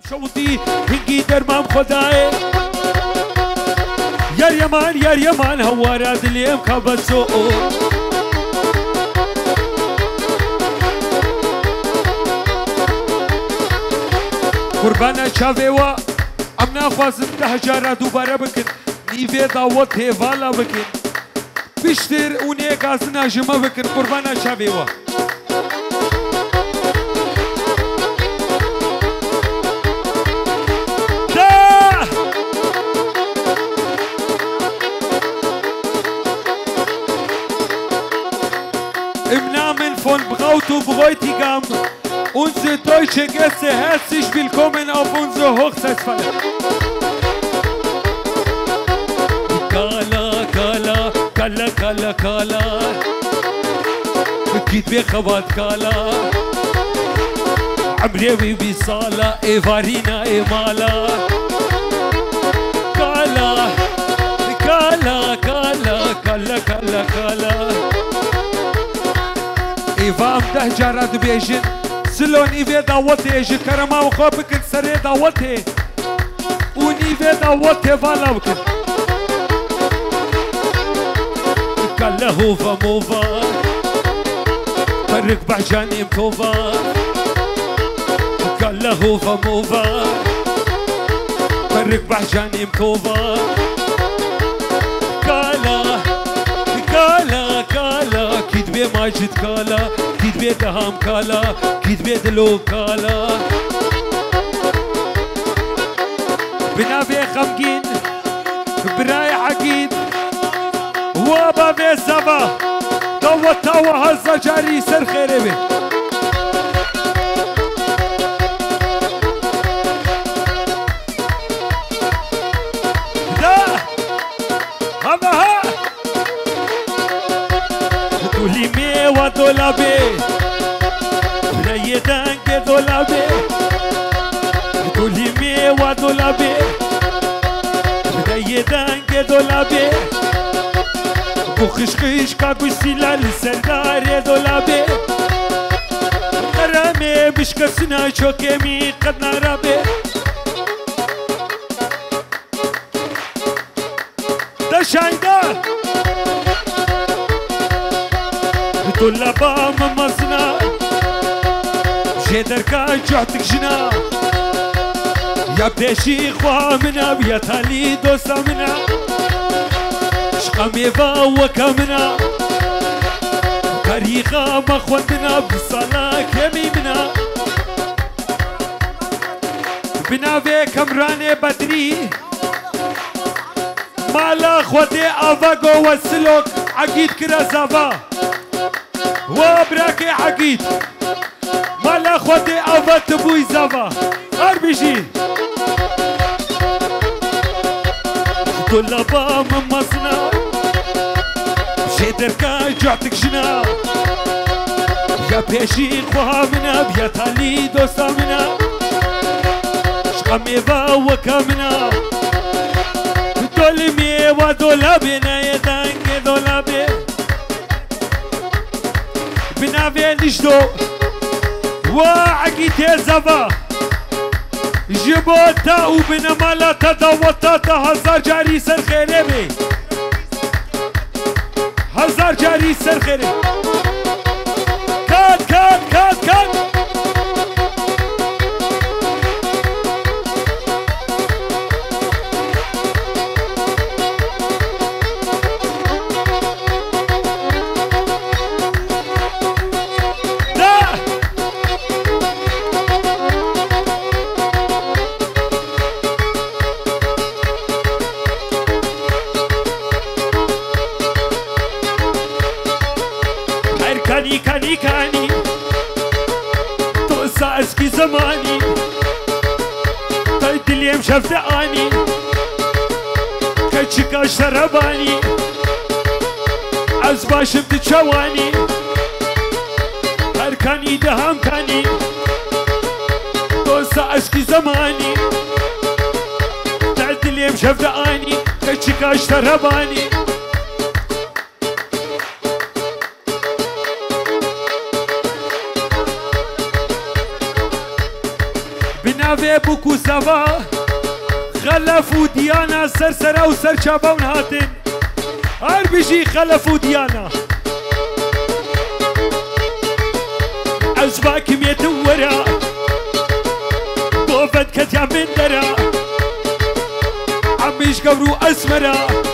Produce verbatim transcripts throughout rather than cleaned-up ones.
شوتی هنگی درمام خدایه یار یمان یار یمان هوارا دلیم کبسو قربانا چاویوا ام نخوازم ده جارا دوباره بکن نیوه داوت هیوالا بکن پیشتر اونه گازنا جمع بکن قربانا چاویوا Im Namen von Braut und Bräutigam, unsere deutsche Gäste, herzlich willkommen auf unsere Hochzeitsfeier. Kala, Kala, Kala, Kala, Kala, Kit بخوات Kala, عمري بصالة إيفارينا إيمالا Kala, Kala, Kala, Kala, Kala, Kala. ایوام ده جارد بیشن سلون ایوه دعوته اجی کرما و خواب بکن سره دعوته اون ایوه دعوته والا بکن کله هوفا موفا فرق بحجانیم توفا کله هوفا موفا فرق بحجانیم توفا کالا کالا کالا كيد ماجد كالا كيد دهام كالا كيد دلو كالا بنافي خمقين براي عقيد وابا في الزبا دو تاوى هزا جاري سر خيري بي دا هذا ها تولي ميوة دولابي براي دانك دولابي تولي ميوة دولابي براي دانك دولابي بخشخش كاكوش سيلال سردار دولابي قرامي بشكسنا شوكيمي قد نارابي دا شايدا طلبا ممزنا جدر كا جعتك جنا يا بيشي خوا منا يا تالي دوسا منا شقامي فاوكا منا تاريخا ما خوندنا بصلاة كمي منا بناوي كمراني بدري مالا خودي افاقو والسلوك عقيد كرازافا وابراكي عقيد مالا خودي افات بوي زافا اربيجي طلبا من مصنع شدر كا جعتك جنا يا بيشي خوها منا بيا تالي دوسا منا شقامي باوكا منا دولمي ودولابي نايدانك دولابي بنافي نجدو وعقيتي زفا جبوتا وبنمالا تدوتا هزار جاري سر خيري بي هزار جاري سر خيري كات كات كات كات كاني كاني كاني توسع اسكي زماني طيب اليوم شفت اني كتشكا شرباني ازباش بتشواني هركاني دهام كاني توسع اسكي زماني طيب اليوم شفت اني كتشكا شرباني بنافي باوێ بووکو سەوا خەلەف و دیانە سەرسەرە و سەرچاپەون هاتن هەر بژی خەلەف و دیانە ئەزباکمێتم وەرە بۆ بەدکەتیان من دەرە عەمیش گەور و ئەسمەرە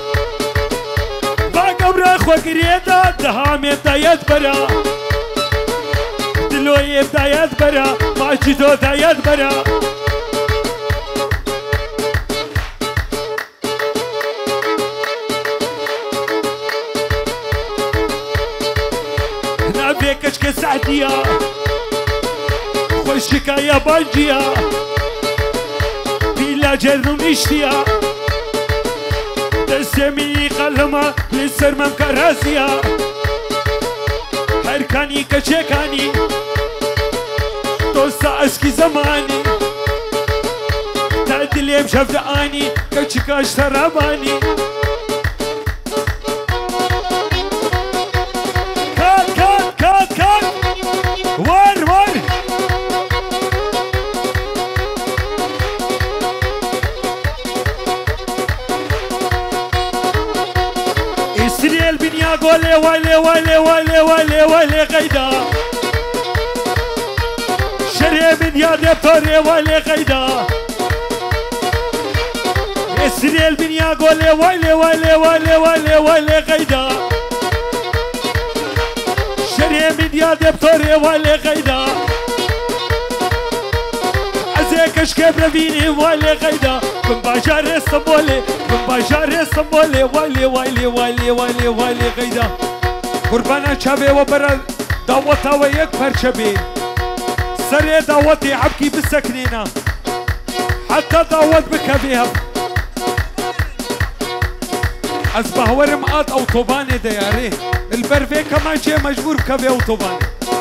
با گەورە خۆگرێدا دەهامێ دایەت بەرە دلۆیێ دایەت بەرە ماچی تۆ دایەت بەرە نابێ کەچکە سعدیە خۆشکایە بانجیە پیلا جەرن و نیشتیە دەستێمی قەلەمە لەسەر مەمکە رازیە هەرکانی کەچێکانی دۆستە ئەسکی زەمانی تا دلێم شەفدەئانی کەچکاش تەرابانی کات کات کات کات وەر وەر ئیسرێل بنیا گۆلێ والێ والێ والێ والێ والێ قەیدا شەرێ بنیا دێپتۆرێ والێ قەیدا ئیسرێل بنیا گۆلێ والێ والێ والێ والێ والێ قەیدا شەرێ بنیا دێپتۆرێ والێ قەیدا ئەزێ کەشکێ برەبینی والێ قەیدا بم باژارێ سەمبۆلێ بم باژارێ سەمبۆلێ والێ والێ والێ والێ والێ قەیدا قوربانە چاوێوە بەرە داوەتاوە یەک پەرچە بێ سەرێ داوەتی عەبکی بسەکنێنە حتا داوەت بکە بێ هەب ئەس باوەرم ئات ئەوتۆبانێ دەیارێ البەرڤێ کەمانچێ مەجبور بکە بێ ئەوتۆبانێ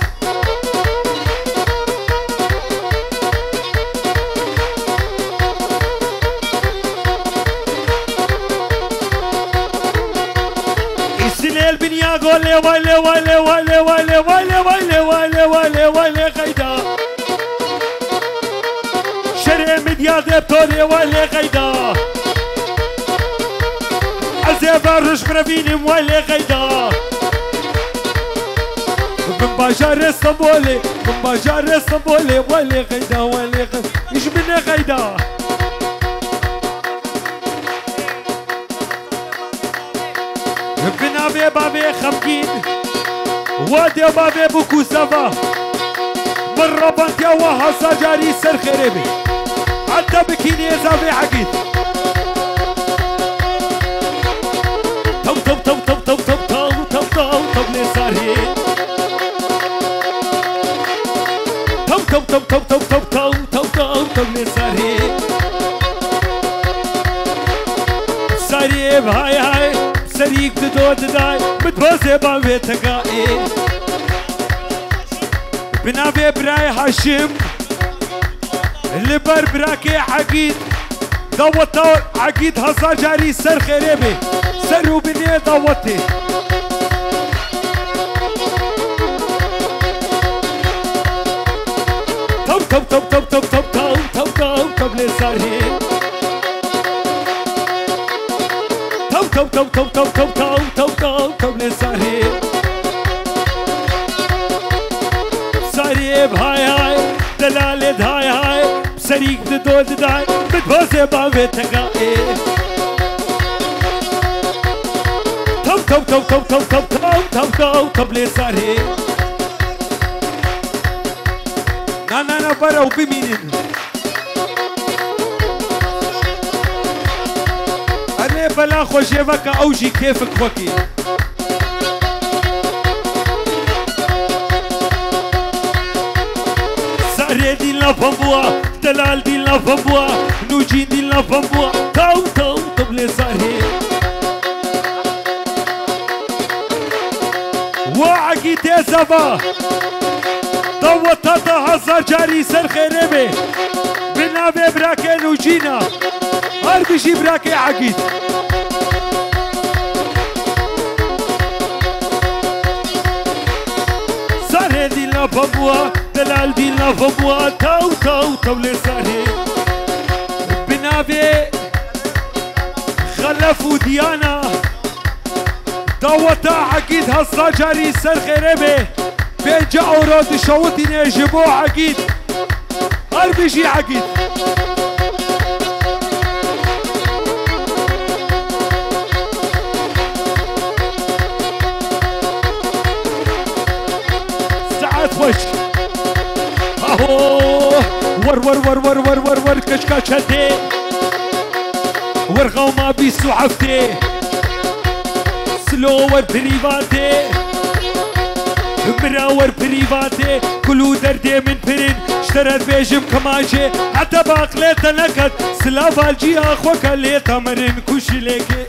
ئیسرێل بنیا گۆلێ والێ والێ والێ والێ والێ والێ والێ والێ والێ قەیدا شەرێ میدیا دێپتۆرێ والێ قەیدا ئەزێ باڕژ برەبینم والێ قەیدا بم باژارێ سەمبۆلێ بم باژارێ سەمبۆلێ والێ قەیدا والێ قەیدا ئیش بنێ قەیدا بنابێ بابێ خەمگین وا دێ بابێ بووکو سەوا من ڕەبەندیاوە هەسا جاری سەر خێرێ بێ حتا بکینێ زاوێ عەگید تەو تەو تەو تەو تەو تەو تەو تەو تەو تەو لێ سارێ تەو تەو تەو تەو تەو تەو تەو تەو تەو تەو لێ سارێ سارێ های های سەریک ددۆ ددای بتۆزێ باوێتەگائێ بنابێ برای هاشم لەبەر براکێ عەگید داوەتە عەگید هەزا جاری سەر خێرێ بێ سەر و بنێ داوەتێ تەو تەو تەو تەو تەو تەو تەو تەو تەو تەو لێ سارێ تەو تەو تەو تەو تەو تەو تەو تەو تەو تەو لێ سارێ سارێ های های دەلالێت های های سەریک ددۆ ددای بتۆزێ باوێتەگائێ تەو تەو تەو تەو تەو تەو تەو تەو تەو تەو لێ سارێ نانانە بەرە و ببینن ئەرێ بەلا خۆشێوەکە ئەوژی کێفک خۆکی سارێ دیل لەفەم بووە دەلال دیل لەفەم بووە نوجین دیل لەفەم بووە تەو تەو تەو لێ سارێ وا عەگید تێزەڤە داوەتە دە هەزار جاری سەر خێرێ بێ بنابێ براکێ نوجینە هەر بژی براکێ عەگید سارێ دیل لەفەم بووە زلال دين لافموا تاو تاو تاو لساري بنابي خلف وديانا داوتا عقيد هصا جاري سر خربه بيجا اوراد شوتي نجبو عقيد اربجي عقيد ساعات وش اهو ور ور ور ور ور ور ور كشكاشتي ورغو ما بيسو عفتي سلو ور بريفاتي مراور بريفاتي كلو دردي من برين اشترت بيجم كماشي حتى باقليتا نكت سلافا الجي اخوك ليتا مرن كوشي ليكي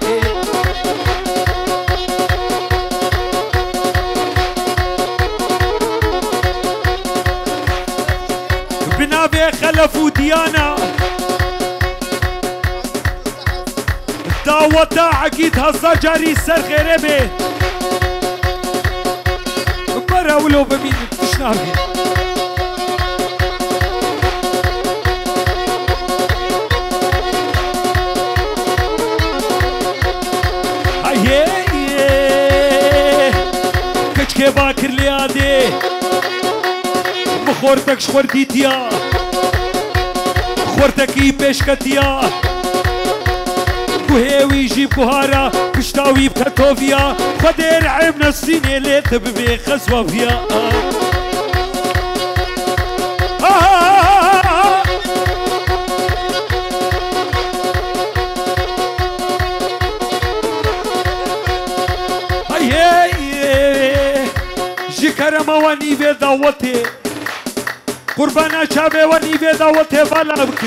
بنابي خلفو ديانا داوتا عقيد هصا جاري سر غيربي برا ولو بمين تشنابي هاي كشكي باكر ليادي مخورتك شخورديتيا خورتكي بيشكتيا كوهيوي جيب كوهارا كشتاوي بكتوفيا خدير عيبنا السيني اللي تببي خسوة فيها هاي جي كرما واني في دعوتي قربانا شابي واني في دعوتي فالا بكن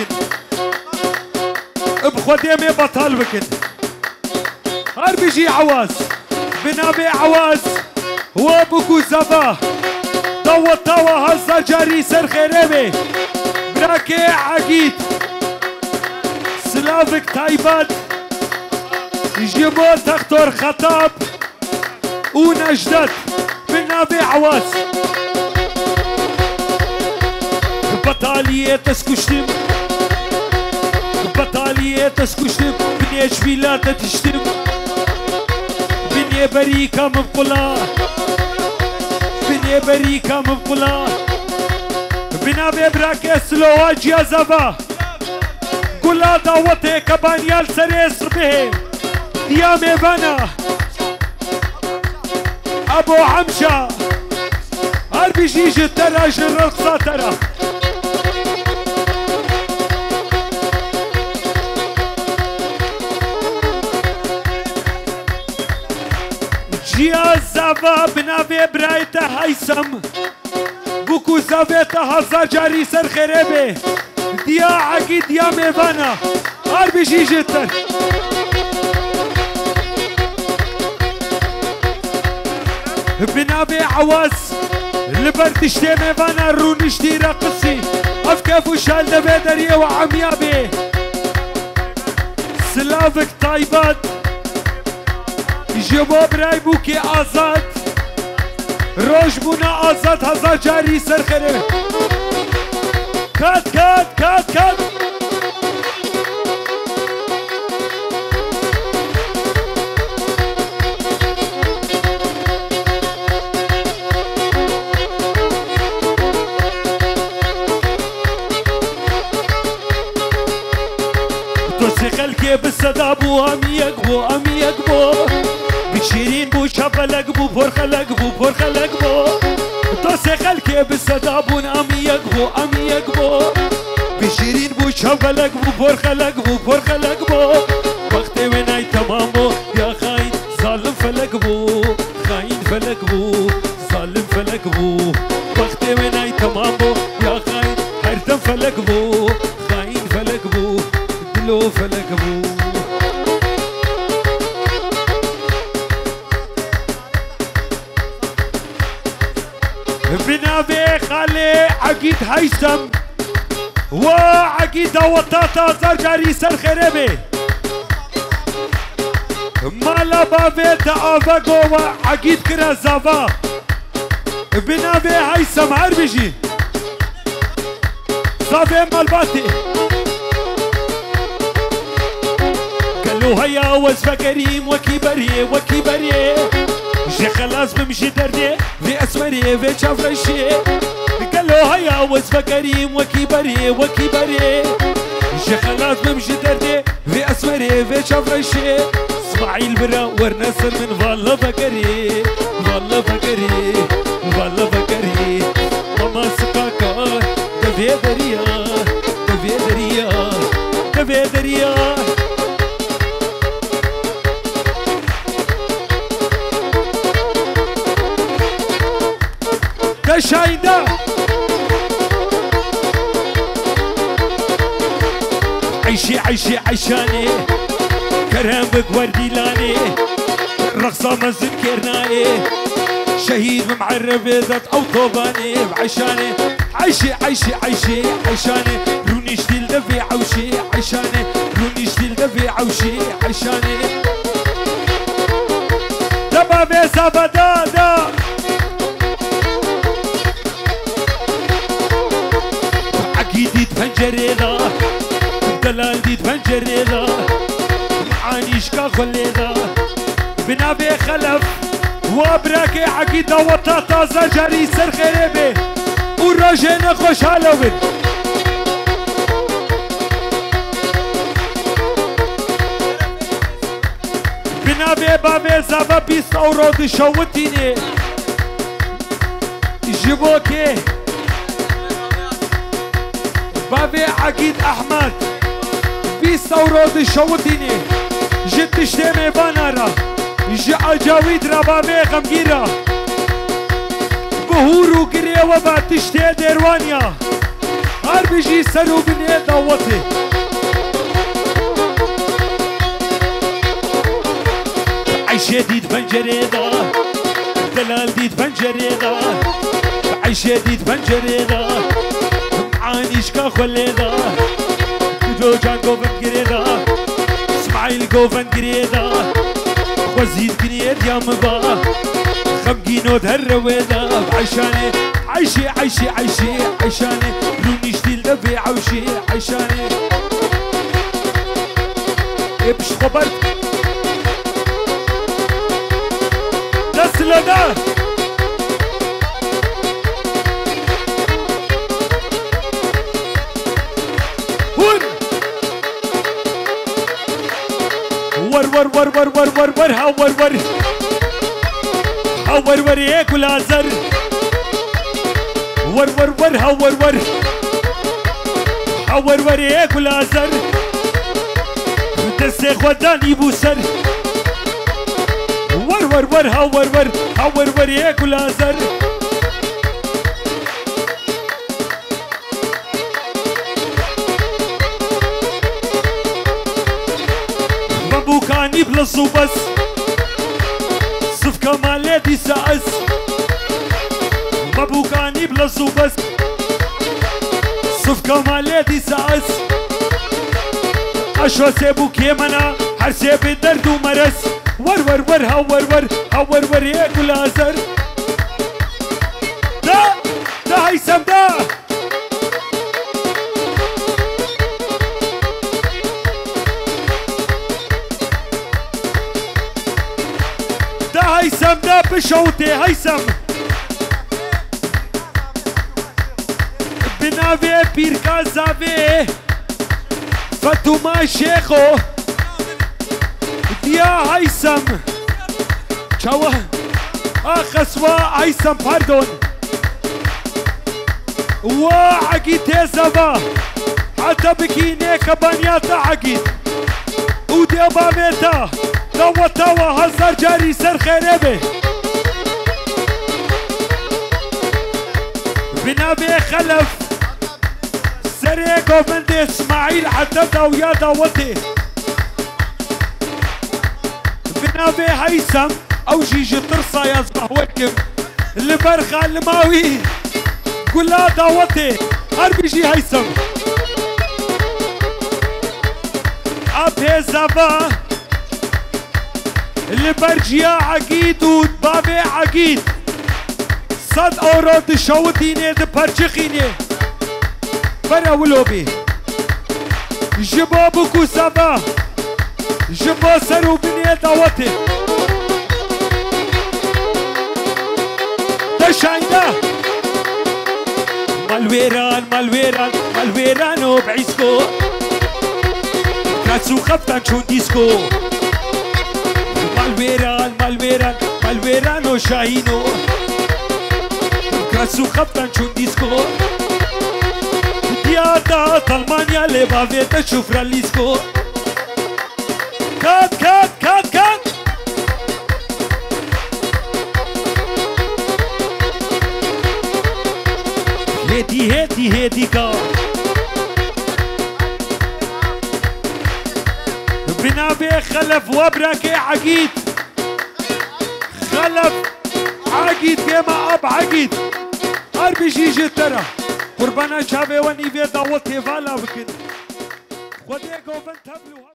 بخديمي بطل بكن هار بيجي عواز بنابي عواز وابوكو زبا دوت توا هزا جاري سر خيربي براكي عقيد سلافك تايبات يجيبو تختور خطاب ونجدت بنابي عواز بطالية تسكشتم بطالية تسكشتم بنيش فيلاتا تشتم بني بريكا مبقلا بني بريكا مبقلا بنا ببراكي سلواج يا زبا كلا دعوتي كبانيال سريس به ديامي بنا ابو عمشا هربي جيجي ترى جرقصة ترى جيا زبا بنابي برايتا هيثم بوكو زبيتا هزار جاري سر خربه ديا عقيد ديا ميفانا هربي جيجي تر بنابي عواز لبرتشتي ميفانا رونشتي رقصي افكافو شال دبي دريه وعميابي سلافك طيبات جبو براي بوكي آزاد روش بونا آزاد هزار جاري سر خربه كات كات كات كات خلكي بالصدى بو اميك بو اميك بو بشيرين بو شبلك بو فرخلك بو فرخلك بو توسي خلكي بالصدى بو اميك بو اميك بو بشيرين بو شبلك بو فرخلك بو فرخلك بو وقتي ويناي تمام بو يا خاين ظالم فلك بو خاين فلك بو ظالم فلك بو وقتي ويناي تمام بو يا خاين حرتم فلك بو خاين فلك بو دلو فلك بو بنابي خالي عقيد هيثم وعقيد وطاطا زرجاري سر خربي مالا بابيت افاقو وعقيد كرا زافا بنابي هيثم عربجي صافي مالباتي قالوا هيا وزفة كريم وكبري وكبري جي خلاص بمشي دردي في اسمري في شافرشي قالوا هيا وزفة كريم وكبري وكبري جي خلاص بمشي دردي في اسمري في شافرشي اسماعيل برا ورنسر من والله فكري والله فكري والله فكري ماما سكاكا دفي دريا دفي دريا دفي دريا شايدة عيشي عيشي عيشاني كرم بقوردي لاني رقصة مزن كيرناي شهيد معرب ذات او طوباني بعيشاني عيشي عيشي عيشي عيشاني روني شتيل دفي عوشي عيشاني روني شتيل دفي عوشي عيشاني دبا بيسا بدادا ديت بنجري ذا دلال ديت بنجري ذا معانيش كاخلي ذا بنابي خلف وابراكي عقيدة وطاطا زجري سر خريبي وراجينا خوش هالوين بنابي بابي زابا بيست اورود شوتيني جيبوكي بابي عقيد احمد بيست اورود شوتيني جد شتمي بانارا جي اجاويد را بابي غمگيرا بهورو قريه وبا تشتي ديروانيا هر بيجي سرو بني داوتي عيشة ديد بنجري دا دلال ديد بنجري دا عيشة ديد بنجري دا معانيش كاخولي دا جوجان قوفن قريدا اسماعيل قوفن قريدا وزيد قريد يا مبا خمقينو دهرويدا عيشاني عيشي عيشي عيشي عيشاني روني شتيل دفي عوشي عيشاني ابش خبرت دسلنا ور ور ور ور ور ور ور ها ور ور ها ور ور ياك ولا زر ور ور ور ها ور ور ها ور ور ياك ولا زر دسي خداني بوسر ور ور ور ها ور ور ها ور ور ياك ولا زر بوكاني بلصو بس صف كمالاتي سأس ما بوكاني بلصو بس صف كمالاتي سأس أشوى سيبو كيمنا هر سيب درد ومرس ور ور ور ها ور ور ها ور ور ياكو لازر دا دا هيثم دا هيثم ده بشوتي هيثم بنافي بيركا زافي فتوما شيخو ديا هيثم شوا اخسوا هيثم باردون وعقيد زافا حتى بكيني كبانياتا عقيد وديا باميتا توا توا هزار جاري سر خريبه بنابي خلف سريقو من دي اسماعيل عددا ويا داوتي بنابي هيثم او جيجي طرصة يا زبهوكم اللي برخى الماوي كلها داوتي هربي جي هيثم ابي زبا اللي برجيا عقيد وبابي عقيد صد اورو دشوتيني دبرچخيني برا ولوبي جبابك وسابا جبا سر وبنية دعوتي دشاينا مالويران مالويران مالويرانو بعيسكو كاتسو خفتان شو ديسكو مالويران مالويران مالويرانو شاهينو كاتسو خفتان شو ديسكو ديادا طلمانيا لبافيتا شوفرا ليسكو كات كات كات كات هدي هدي هدي كا بنا بي خلف وبركي عقيد خلف عقيد كما اب عقيد اربي جيجي ترى قربانا شابي وني في دعوتي فالا بكن خديكو بنت هبلو